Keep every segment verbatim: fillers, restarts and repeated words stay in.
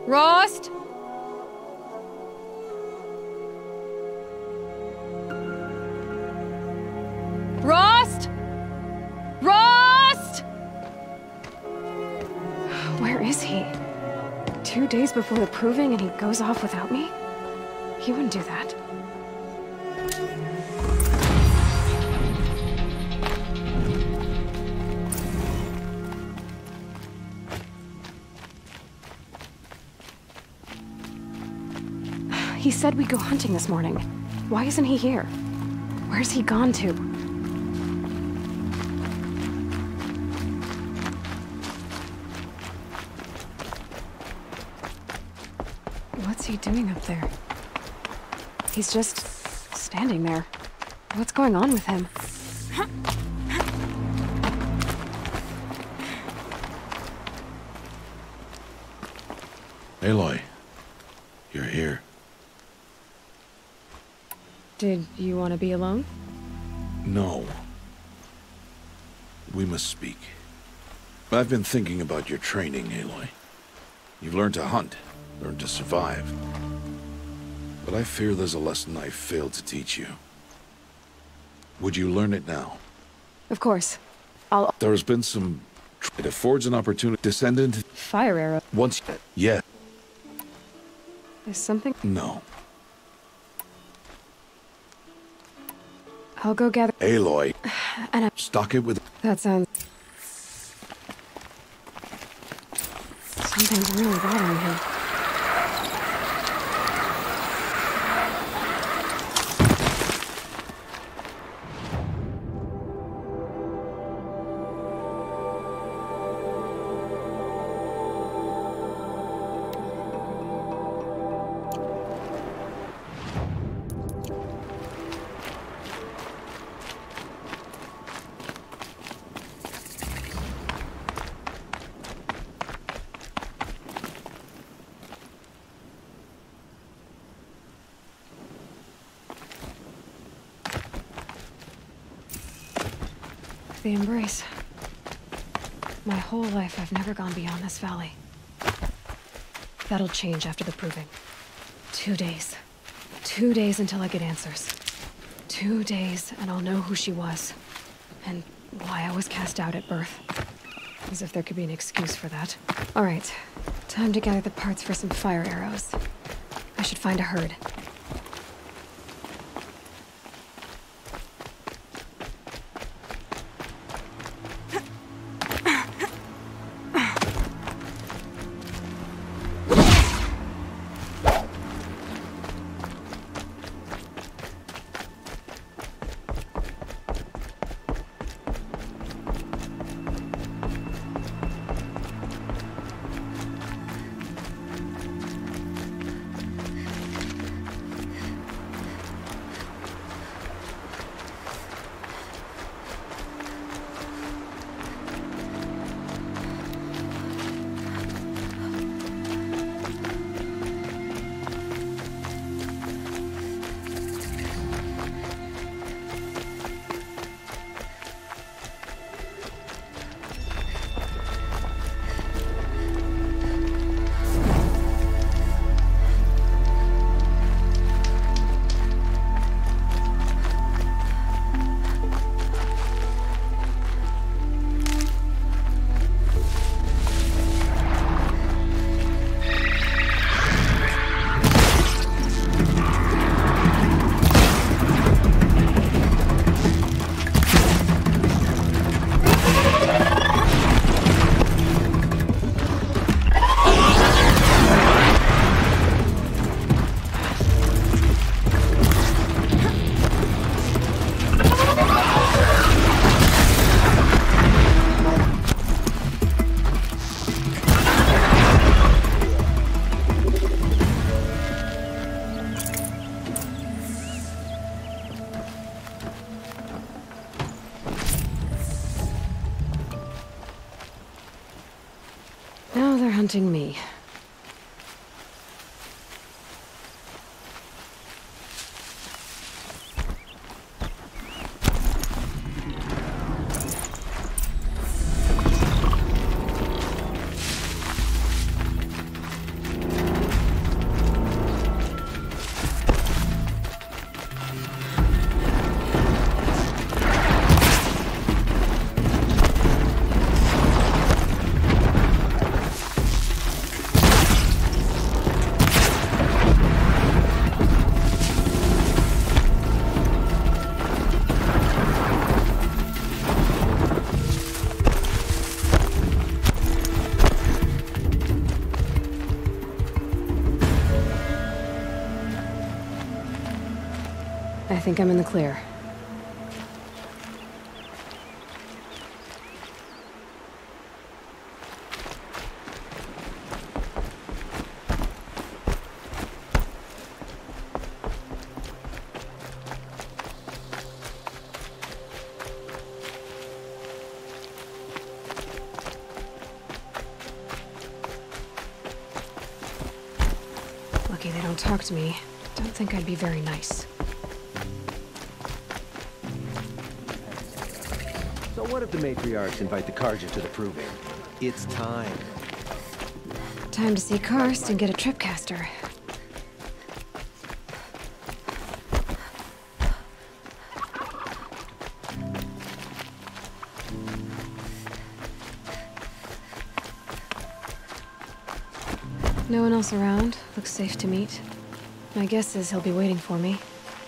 Rost? Rost? Rost? Where is he? Two days before the proving and he goes off without me? He wouldn't do that. He said we'd go hunting this morning. Why isn't he here? Where's he gone to? What's he doing up there? He's just standing there. What's going on with him? Aloy, you're here. Did you want to be alone? No. We must speak. I've been thinking about your training, Aloy. You've learned to hunt, learned to survive. But I fear there's a lesson I failed to teach you. Would you learn it now? Of course. I'll... There's been some... It affords an opportunity to send into... Fire arrow. Once... Yeah. Is something... No. I'll go gather... Aloy. And I... Stock it with... That sounds... Something's really bothering him. The embrace. My whole life, I've never gone beyond this valley. That'll change after the proving. Two days. Two days until I get answers. Two days, and I'll know who she was. And why I was cast out at birth. As if there could be an excuse for that. All right. Time to gather the parts for some fire arrows. I should find a herd. Hunting me. think I'm in the clear. Lucky they don't talk to me. Don't think I'd be very nice. So what if the matriarchs invite the Carja to the proving? It's time. Time to see Karst and get a tripcaster. No one else around. Looks safe to meet. My guess is he'll be waiting for me.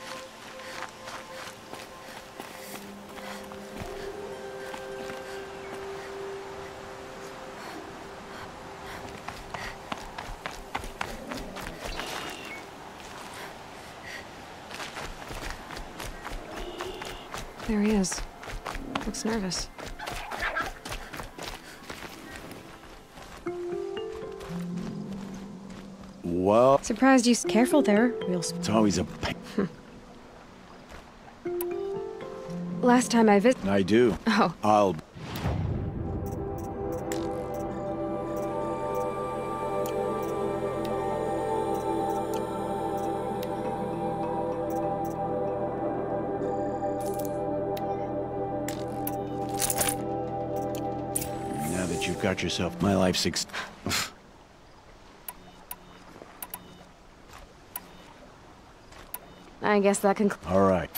There he is. Looks nervous. Well, Surprised you... s- Careful there. Real... it's always a pain. Last time I vis- I do. Oh, I'll... Now that you've got yourself, my life's ex... I guess that can... All right.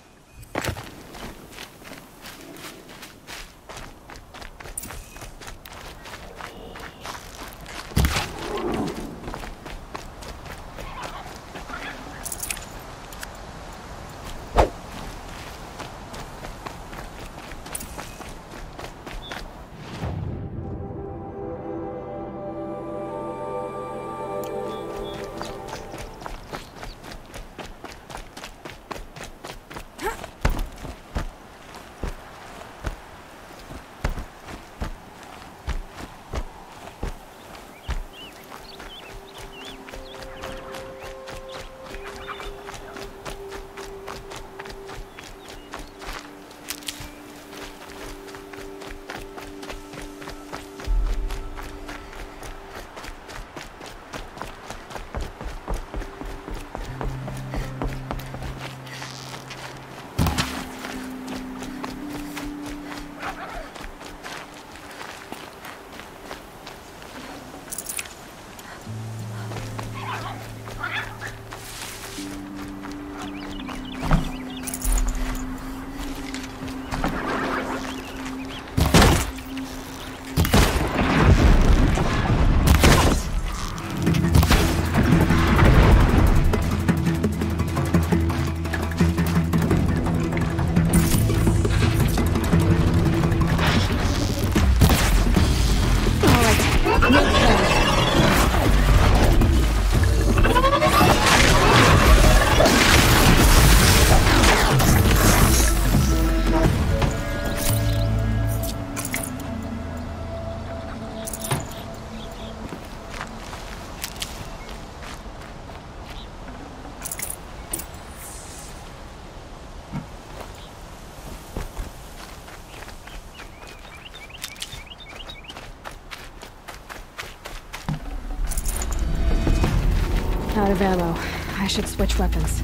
Out of ammo. I should switch weapons.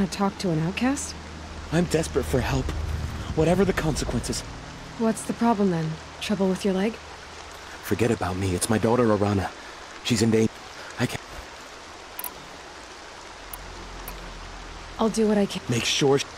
want to talk to an outcast? I'm desperate for help. Whatever the consequences. What's the problem then? Trouble with your leg? Forget about me. It's my daughter, Arana. She's in danger. I can't... I'll do what I can. Make sure... She...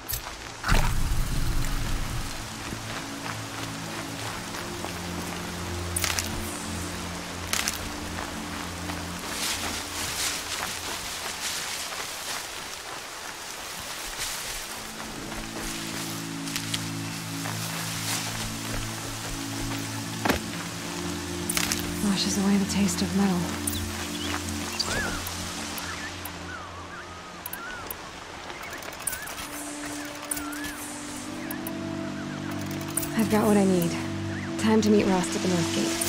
Washes away the taste of metal. I've got what I need. Time to meet Rost at the North Gate.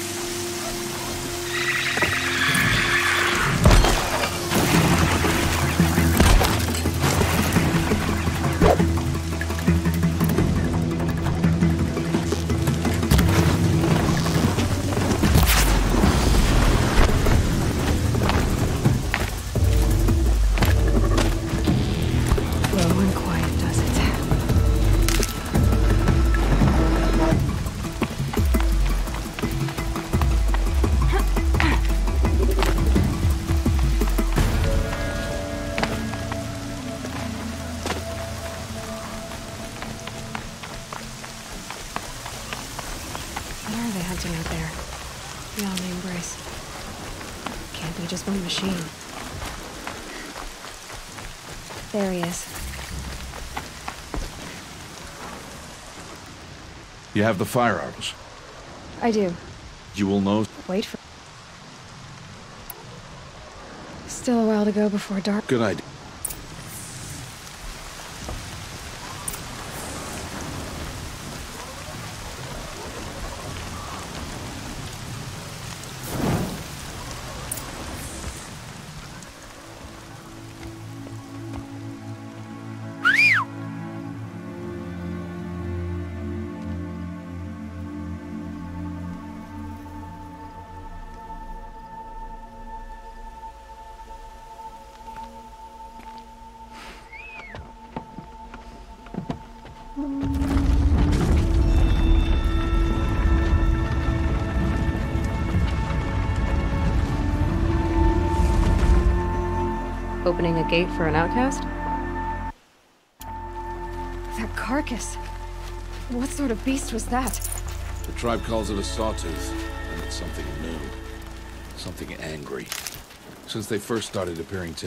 Out there, beyond the Embrace. Can't be just one machine. There he is. You have the fire arrows. I do. You will know. Wait for... Still a while to go before dark. Good idea. Opening a gate for an outcast? That carcass. What sort of beast was that? The tribe calls it a sawtooth, and it's something new. Something angry. Since they first started appearing to